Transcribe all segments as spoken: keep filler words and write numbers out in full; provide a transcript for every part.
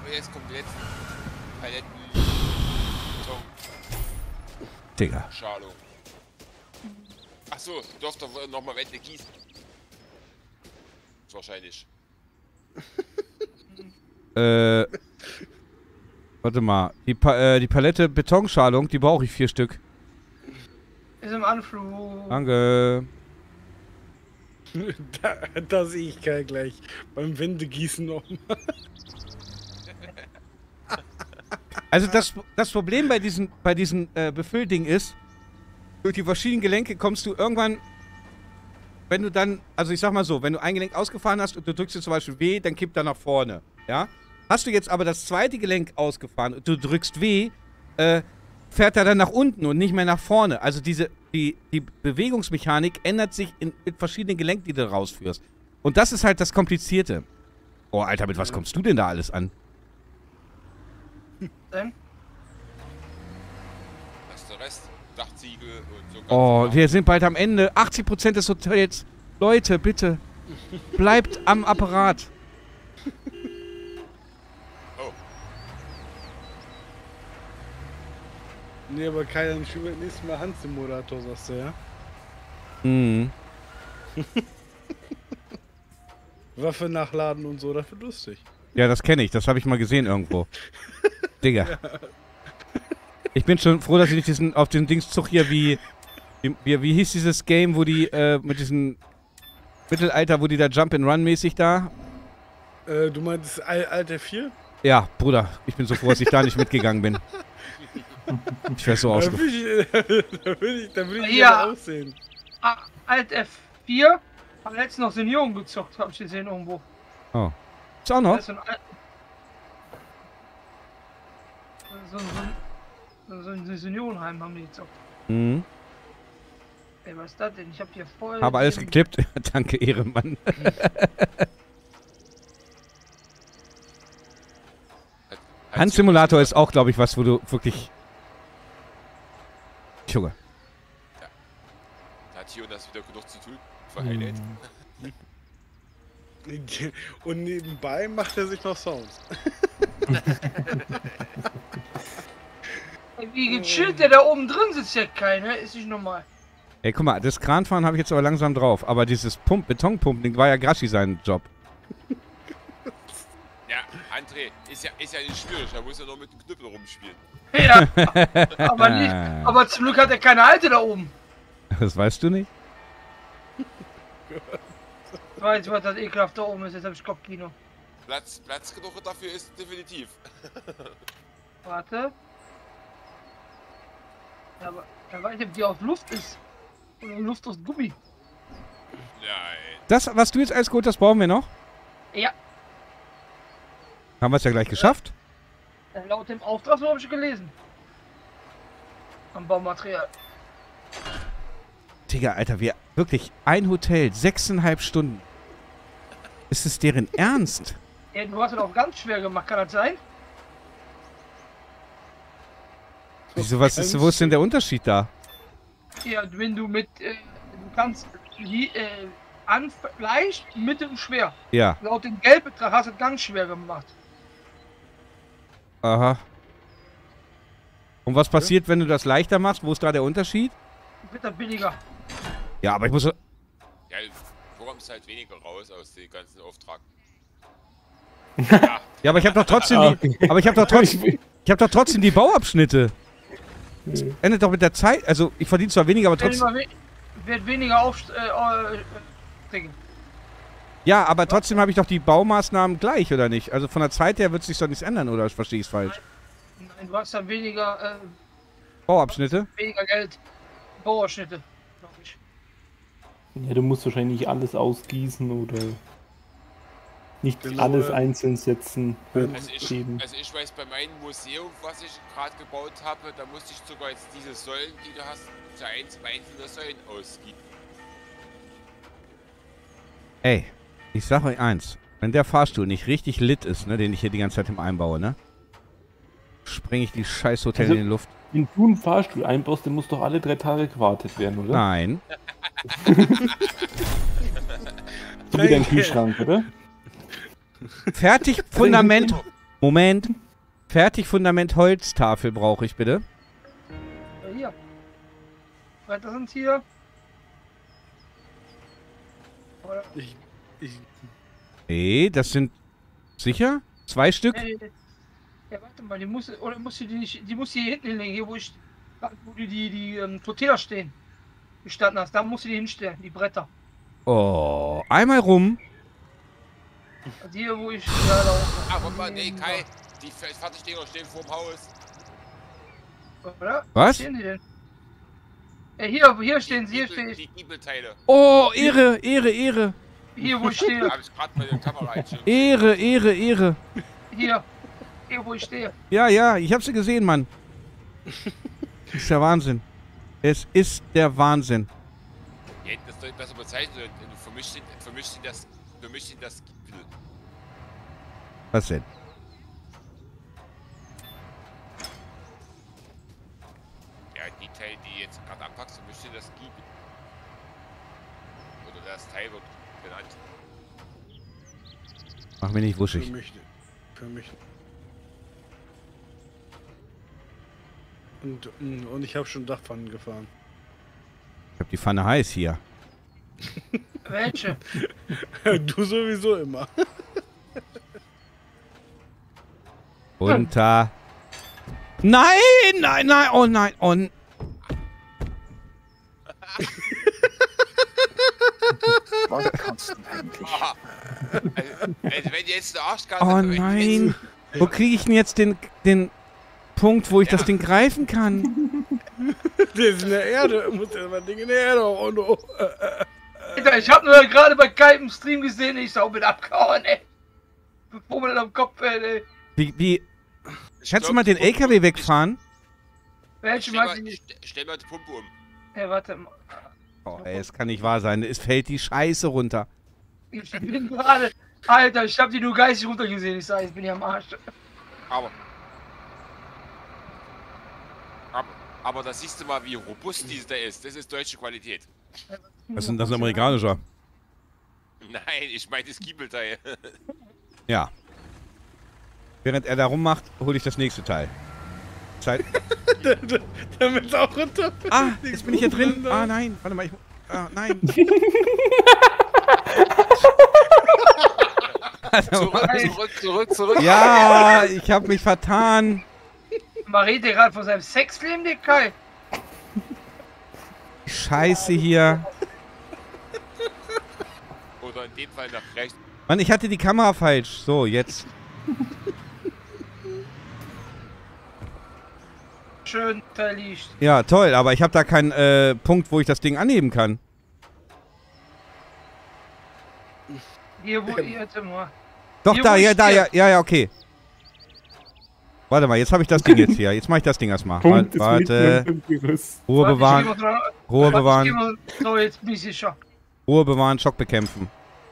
jetzt kommt die letzten Paletten. Beton. Digga. Schalung. Achso, du darfst doch nochmal Wände gießen. Wahrscheinlich. äh. Warte mal. Die, pa äh, die Palette Betonschalung, die brauche ich vier Stück. Ist im Anflug. Danke. Da, da sehe ich Kai gleich. Beim Wendegießen nochmal. Also das, das Problem bei diesen, bei diesen äh, Befüllding ist, durch die verschiedenen Gelenke kommst du irgendwann, wenn du dann, also ich sag mal so, wenn du ein Gelenk ausgefahren hast und du drückst jetzt zum Beispiel W, dann kippt er nach vorne, ja? Hast du jetzt aber das zweite Gelenk ausgefahren und du drückst W, äh, fährt er dann nach unten und nicht mehr nach vorne. Also diese, die, die Bewegungsmechanik ändert sich in, in verschiedenen Gelenken, die du rausführst. Und das ist halt das Komplizierte. Oh, Alter, mit was kommst du denn da alles an? Denn? Das ist der Rest. Dachziegel und so. Oh, wir sind bald am Ende. achtzig Prozent des Hotels. Leute, bitte. Bleibt am Apparat. Oh. Nee, aber Kai, dann spielen wir das nächste Mal Handsimulator, sagst du, ja? Mhm. Waffe nachladen und so, dafür lustig. Ja, das kenne ich. Das habe ich mal gesehen irgendwo. Digga. Ja. Ich bin schon froh, dass ich nicht diesen, auf den Dingszug hier wie, wie... Wie hieß dieses Game, wo die äh, mit diesem Mittelalter, wo die da Jump-and-Run-mäßig da... Äh, du meinst Al Alter vier? Ja, Bruder. Ich bin so froh, dass ich da nicht mitgegangen bin. Ich wäre so Da ausgefallen. will ich, da will ich, da will ich Ja. ja aussehen. Ah, Alt F vier. Hab letztens noch Senioren gezockt, hab ich gesehen irgendwo. Oh. Ist auch noch? Das ist so ein Al so, so, so ein Seniorenheim haben die gezockt. Mhm. Ey, was ist das denn? Ich hab hier voll... Habe alles geklippt. Danke, Ehrenmann. Handsimulator ist auch, glaube ich, was, wo du wirklich... Junge. Ja. Da hat Jonas wieder genug zu tun. Für Highlight. Und nebenbei macht er sich noch Sounds. Wie gechillt der da oben drin sitzt, ja keiner, ist nicht normal. Ey, guck mal, das Kranfahren habe ich jetzt aber langsam drauf. Aber dieses Pump, Betonpumpen, war ja Graschi sein Job. Ja, André, ist ja, ist ja nicht schwierig. Er muss ja nur mit dem Knüppel rumspielen. Ja, aber nicht. Aber zum Glück hat er keine Alte da oben. Das weißt du nicht? Ich weiß, was das ekelhaft da oben ist, jetzt habe ich Kopfkino. Platz, Platz genug dafür ist definitiv. Warte. Ja, aber er weiß nicht, ob die aus Luft ist. Oder Luft aus Gummi. Nein. Das, was du jetzt alles geholt hast, brauchen wir noch? Ja, Haben wir es ja gleich geschafft? laut dem Auftrag, so habe ich gelesen. Am Baumaterial. Digga, Alter, wir wirklich ein Hotel, sechseinhalb Stunden. Ist es deren Ernst? Ja, du hast es auch ganz schwer gemacht, kann das sein? Wieso, was ist, wo ist denn der Unterschied da? Ja, wenn du mit, äh, du kannst die, äh, an, leicht, mittel und schwer. Ja, Laut dem Geldbetrag hast du es ganz schwer gemacht. aha. Und was passiert, wenn du das leichter machst? Wo ist da der Unterschied? Wird das billiger. Ja, aber ich muss... Ja, du kommst halt weniger raus aus dem ganzen Auftrag. Ja, Ja, aber ich habe doch trotzdem die... Aber ich habe doch trotzdem... Ich habe doch trotzdem die Bauabschnitte. Das endet doch mit der Zeit. Also, ich verdiene zwar weniger, aber Wird, trotzdem... immer we wird weniger auf, äh, äh, Ding. Ja, aber trotzdem habe ich doch die Baumaßnahmen gleich, oder nicht? Also von der Zeit her wird sich doch nichts ändern, oder verstehe ich es falsch? Nein, du hast dann weniger, äh, Bauabschnitte? weniger Geld. Bauerschnitte, glaube ich. Ja, du musst wahrscheinlich alles ausgießen oder nicht Genau, alles ja. einzeln setzen. also ich, hochheben. also ich weiß, bei meinem Museum, was ich gerade gebaut habe, da musste ich sogar jetzt diese Säulen, die du hast, für eins einzelne Säulen ausgießen. Ey, ich sag euch eins. Wenn der Fahrstuhl nicht richtig lit ist, ne, den ich hier die ganze Zeit im einbaue, ne? Springe ich die scheiß Hotel Also- in die Luft. Wenn du einen Fahrstuhl einbaust, dann muss doch alle drei Tage gewartet werden, oder? Nein. So wie dein Kühlschrank, oder? Fertig, Fundament. Moment. Fertigfundament Holztafel brauche ich bitte. Ja, hier. Weiter sind hier. Oder, Ich, ich, Nee, das sind sicher? Zwei Stück? äh, ja, warte mal, die muss, oder muss die nicht, die muss hier hinten hinlegen, hier wo ich, wo die, die, die ähm, Tortilla stehen, gestanden hast, da musst du die hinstellen, die Bretter. Oh, einmal rum. Also hier, wo ich, ja, da oben. Aber mal, nee, Kai, die Fertigdinger stehen vorm Haus. Oder? Was? Wo stehen die denn? Ja, hier, hier stehen sie, hier Die, stehe die ich. Giebelteile. Oh, Ehre, Ehre, Ehre. Hier, wo ich stehe. Hab ich gerade bei der Kamera eingeschaltet. Ehre, Ehre, Ehre. Hier. Hier, wo ich stehe. Ja, ja, ich hab sie gesehen, Mann. Das ist der Wahnsinn. Es ist der Wahnsinn. Ja, das ist doch besser bezeichnet. Du vermischst ihn, vermischst ihn das, vermischst ihn das Giebel. Was denn? Ja, die Teile, die jetzt gerade anpackst, vermischst ihn das Giebel. Oder das Teil wird genannt. Mach mich nicht für wuschig. mich. Für mich. Und, und ich habe schon Dachpfannen gefahren. Ich hab die Pfanne heiß hier. Welche? Du sowieso immer. Runter. Nein, nein, nein, oh nein, oh n- Wann kannst du endlich? Aha. Also, also wenn jetzt eine Arschkarte... Oh wenn nein. jetzt- Wo kriege ich denn jetzt den, den Punkt, wo ich das Ding greifen kann? Der ist in der Erde. Muss ja mal Ding in der Erde auch noch. Alter, ich hab nur gerade bei Kai im Stream gesehen, ich sau mit abgehauen, ey. Bevor man dann am Kopf, ey. Wie, wie, Ich kannst du glaub, mal den die Pumpe- L K W wegfahren? Welche Stell weiß mal, ich nicht. st- stell mal die Pumpe um. Ey, warte mal. Oh, ey, es kann nicht wahr sein. Es fällt die Scheiße runter. Ich bin gerade. Alter, ich hab die nur geistig runtergesehen. Ich sag, jetzt bin ich am Arsch. Aber... Aber, aber da siehst du mal, wie robust dieser da ist. Das ist deutsche Qualität. Was ist denn das amerikanischer? Nein, ich meine das Giebelteil. Ja. Während er da rummacht, hole ich das nächste Teil. Zeit. Damit auch runter. Ah, jetzt bin ich hier drin. Ah, nein. Warte mal, ich. Ah, nein. Also, Zurück, zurück, zurück, zurück. ja, ich habe mich vertan. Man redet gerade von seinem Sexleben, der Kai. Scheiße hier. Oder in dem Fall nach rechts. Mann, ich hatte die Kamera falsch. So, jetzt. Schön verliegt. Ja, toll, aber ich habe da keinen äh, Punkt, wo ich das Ding anheben kann. Hier, wo ihr jetzt immer. Doch, Hier, da, wo ich ja, da, ja, stehe. ja, ja, okay. Warte mal, jetzt habe ich das Ding jetzt hier. Jetzt mache ich das Ding erstmal. Punkt ist Warte, mitten im Gerüst. Ruhe Warte, ich bewahren, geh mal dran- Ruhe warte, ich bewahren, geh mal- So, jetzt bin ich sicher. Ruhe bewahren, Schock bekämpfen.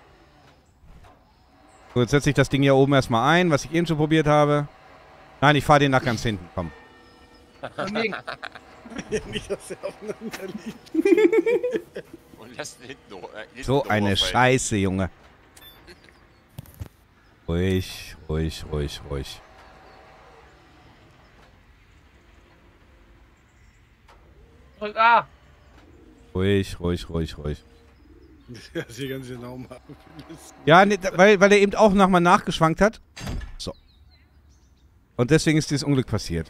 So, jetzt setze ich das Ding hier oben erstmal ein, was ich eben schon probiert habe. Nein, ich fahre den nach ganz hinten, komm. Und wegen- Nicht, dass er aufeinander liegt. Und lass ihn hinten, ru- äh, hinten So eine rüberfallen. Scheiße, Junge. Ruhig, ruhig, ruhig, ruhig. Drück A. Ruhig, ruhig, ruhig, ruhig. Das ist hier ganz genau mal. Ja, ne, da- weil, weil er eben auch nochmal nachgeschwankt hat. So. Und deswegen ist dieses Unglück passiert.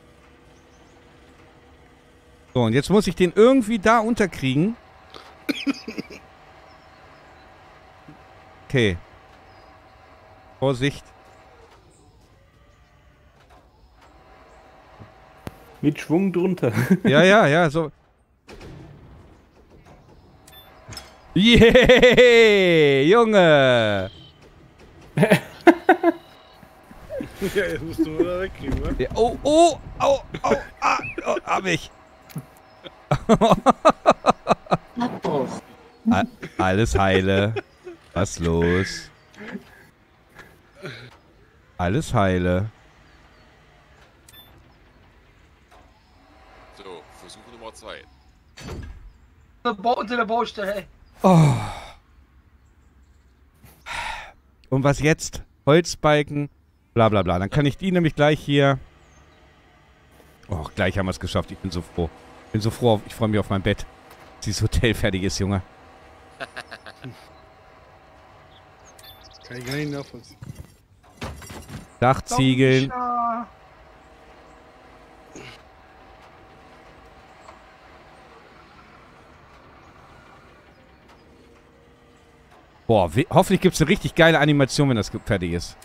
So, und jetzt muss ich den irgendwie da unterkriegen. Okay. Vorsicht. Mit Schwung drunter. Ja, ja, ja, so. Yeah, Junge! Ja, jetzt musst du nur da wegkriegen, wa? Ja, oh, oh, oh, oh, ah, oh, hab ich. A alles heile. Was los? Alles heile. So, Versuch Nummer zwei. Unter der Baustelle, ey. Oh. Und was jetzt? Holzbalken Bla bla bla. Dann kann ich die nämlich gleich hier... Oh, gleich haben wir es geschafft. Ich bin so froh. Bin so froh. Auf, ich freue mich auf mein Bett. Dass dieses Hotel fertig ist, Junge. Kann ich gar nicht nachvollziehen. Dachziegeln. Micha. Boah, hoffentlich gibt es eine richtig geile Animation, wenn das fertig ist.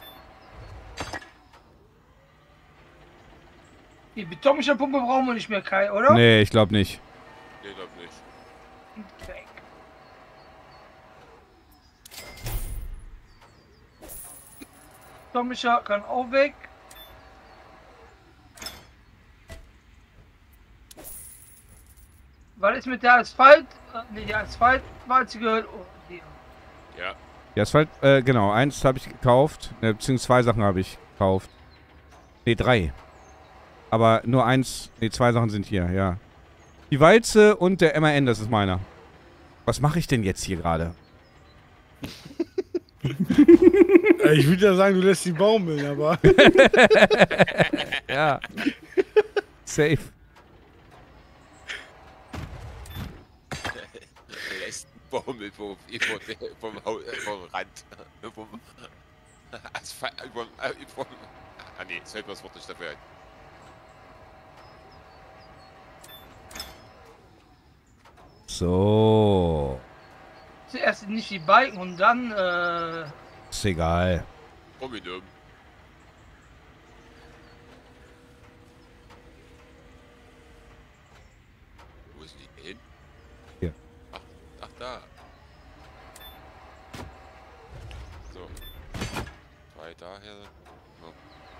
Die betonische Pumpe brauchen wir nicht mehr, Kai, oder? Nee, ich glaube nicht. Nee, glaub nicht. Weg. Betonischer kann auch weg. Was ist mit der Asphalt? Ne, die Asphaltwalze gehört. Oh, die. Ja. Die Asphalt, äh, genau. Eins habe ich gekauft. Ne, beziehungsweise zwei Sachen habe ich gekauft. Ne, drei. Aber nur eins, ne, zwei Sachen sind hier, ja. Die Walze und der M A N, das ist meiner. Was mache ich denn jetzt hier gerade? Äh, Ich würde ja sagen, du lässt die baumeln, aber. Ja. Safe. Lässt einen Baumel vom, vom, vom, Haus- äh, vom Rand. Vom Asphalt. Vom, äh, vom, ah nee, das fällt mir das Wort nicht dafür ein. So. Zuerst nicht die Balken und dann, äh. Ist egal. Um ihn um. Wo ist die hin? Hier. Ach, ach da. So. Zwei daher. Oh.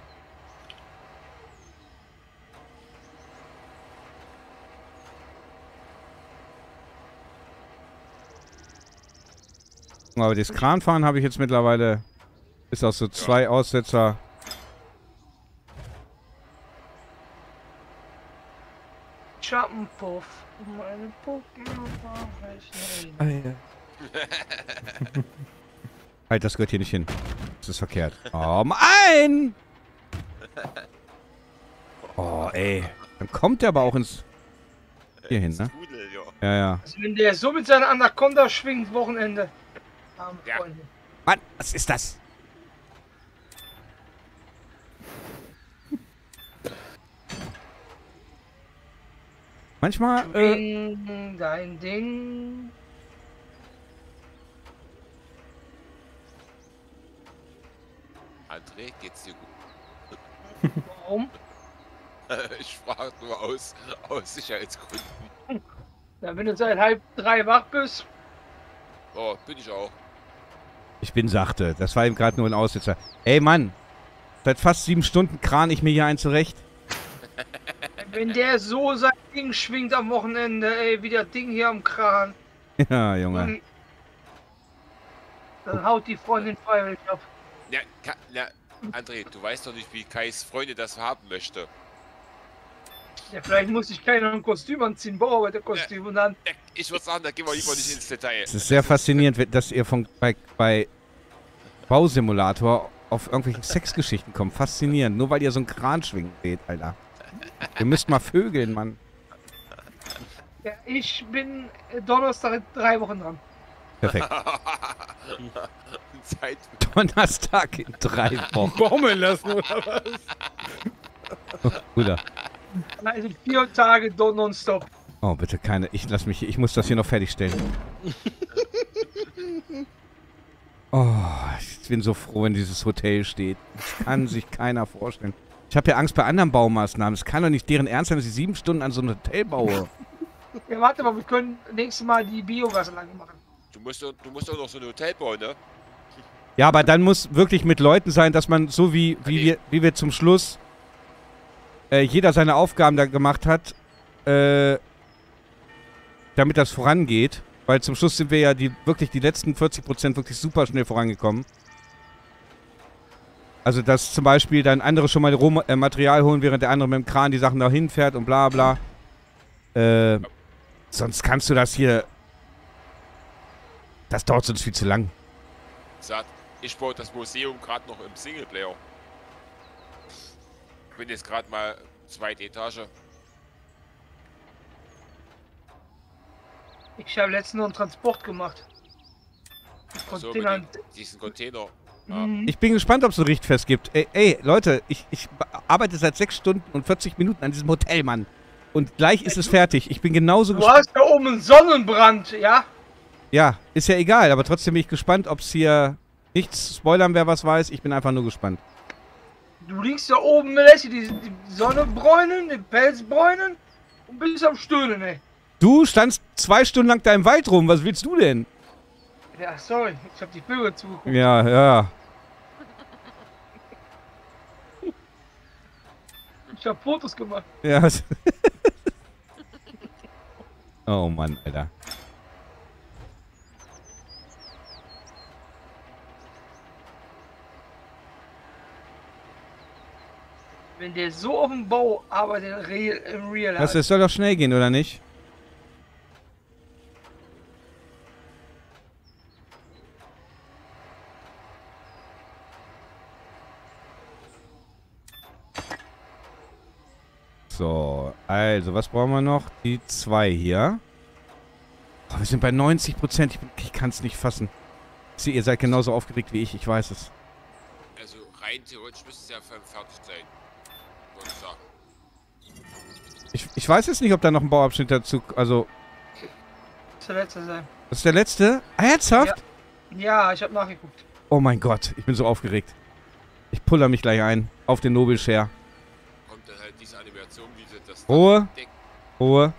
Aber das Kranfahren habe ich jetzt mittlerweile. Ist auch so zwei Aussetzer. Schattenpuff. Meine Puppen reichen. Halt, das gehört hier nicht hin. Das ist verkehrt. Oh, mein! Oh, ey. Dann kommt der aber auch ins... Hier hin, ne? Strudel, ja. Ja, ja. Also wenn der so mit seiner Anaconda schwingt, Wochenende. Arme Ja. Freunde. Mann, was ist das? Manchmal, äh, Ding, dein Ding. André, geht's dir gut? Warum? Ich frage nur aus, aus Sicherheitsgründen. Ja, wenn du seit halb drei wach bist. Oh, bin ich auch. ich bin sachte. Das war eben gerade nur ein Aussetzer. Ey, Mann. Seit fast sieben Stunden kran ich mir hier ein zurecht. Wenn der so sein Ding schwingt am Wochenende, ey, wie der Ding hier am Kran. Ja, Junge. Dann haut die Freundin freiwillig ab. Ja, Ka na, André, du weißt doch nicht, wie Kais Freunde das haben möchte. Ja, vielleicht muss ich keiner ein Kostüm anziehen, Bauarbeiterkostüm und dann. Ja, ich würde sagen, da gehen wir lieber nicht ins Detail. Es ist sehr faszinierend, dass ihr von, bei, bei Bausimulator auf irgendwelchen Sexgeschichten kommt. Faszinierend. Nur weil ihr so einen Kran schwingen seht, Alter. Ihr müsst mal vögeln, Mann. Ja, ich bin Donnerstag in drei Wochen dran. Perfekt. Zeit. Donnerstag in drei Wochen. Baumeln lassen, oder was? Bruder. Also vier Tage nonstop. Oh, bitte keine. Ich lass mich. Ich muss das hier noch fertigstellen. Oh, ich bin so froh, wenn dieses Hotel steht. Das kann sich keiner vorstellen. Ich habe ja Angst bei anderen Baumaßnahmen. Es kann doch nicht deren Ernst sein, dass ich sieben Stunden an so einem Hotel baue. Ja, warte mal, wir können nächstes Mal die Biogasanlage machen. Du musst, doch- du musst auch noch so ein Hotel bauen, ne? Ja, aber dann muss wirklich mit Leuten sein, dass man so wie, wie, wir, wie wir zum Schluss äh, jeder seine Aufgaben da gemacht hat, äh, damit das vorangeht. Weil zum Schluss sind wir ja die wirklich die letzten vierzig Prozent wirklich super schnell vorangekommen. Also, dass zum Beispiel dann andere schon mal Roh äh, Material holen, während der andere mit dem Kran die Sachen dahin fährt und bla bla. Äh, sonst kannst du das hier... Das dauert sonst viel zu lang. Sagt, ich baue das Museum gerade noch im Singleplayer. bin jetzt gerade mal zweite Etage. Ich habe letztens noch einen Transport gemacht. So, mit Container. dem, diesen Container. Ja. Mhm. Ich bin gespannt, ob es so Richtfest gibt. Ey, ey Leute, ich, ich arbeite seit sechs Stunden und vierzig Minuten an diesem Hotel, Mann. Und gleich ist es fertig. Ich bin genauso Du gespannt. hast da oben einen Sonnenbrand, ja? Ja, ist ja egal, aber trotzdem bin ich gespannt, ob es hier nichts spoilern, wer was weiß. Ich bin einfach nur gespannt. Du liegst da oben, lässt dir die, die Sonne bräunen, den Pelz bräunen und bist am Stöhnen, ey. Du standst zwei Stunden lang da im Wald rum. Was willst du denn? Ja, sorry, ich hab die Vögel zugeguckt. Ja, ja. Ich hab Fotos gemacht. Ja. Oh Mann, Alter. Wenn der so auf dem Bau arbeitet, real, im Real Was, Life. es soll doch schnell gehen, oder nicht? So, also, was brauchen wir noch? Die zwei hier. Oh, wir sind bei neunzig Prozent. Ich, bin- ich kann es nicht fassen. Ich sehe, ihr seid genauso aufgeregt wie ich. Ich weiß es. Also rein theoretisch müsste es ja fertig sein. Würde ich sagen. Ich, ich weiß jetzt nicht, ob da noch ein Bauabschnitt dazu... Also, Das der letzte sein. das ist der letzte? Ah, ernsthaft? Ja, ich hab nachgeguckt. Oh mein Gott, ich bin so aufgeregt. Ich puller mich gleich ein. Auf den Nobelshare. Kommt dann halt diese Animation, diese das Ruhe. Deck. Ruhe.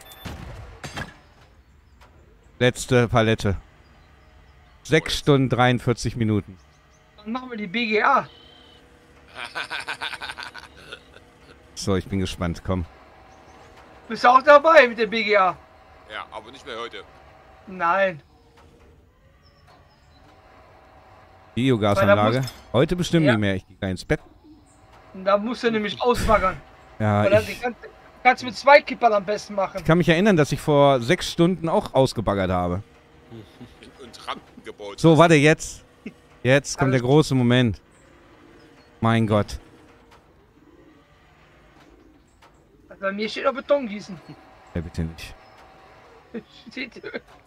Letzte Palette. sechs Stunden dreiundvierzig Minuten. Dann machen wir die B G A. So, ich bin gespannt. Komm. Bist du auch dabei mit der B G A? Ja, aber nicht mehr heute. Nein. Biogasanlage. Weil da Heute bestimmt Ja. nicht mehr. Ich gehe gleich ins Bett. Und da musst du nämlich ausbaggern. Ja, Weil dann die ich, ganze, kannst du mit zwei Kippern am besten machen. ich kann mich erinnern, dass ich vor sechs Stunden auch ausgebaggert habe. Und, und Rampen gebaut. So, warte, jetzt. Jetzt kommt Alles der große Moment. Mein Gott. Also bei mir steht noch Beton gießen. Ja, bitte nicht. Steht-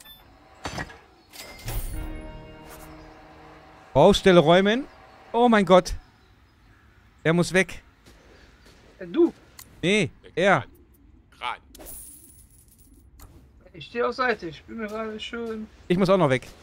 Baustelle räumen. Oh mein Gott. Er muss weg. Du, Nee, er. Kran. ich stehe auf Seite. Ich bin mir gerade schön. Ich muss auch noch weg.